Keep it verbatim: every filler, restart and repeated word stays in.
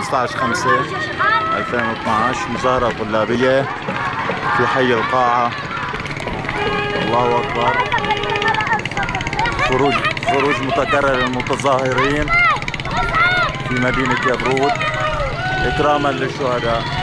خمسة عشر خمسة ألفين واثنعش مظاهرة طلابية في حي القاعة. الله أكبر. خروج خروج متكرر للمتظاهرين في مدينة يبرود إكراما للشهداء.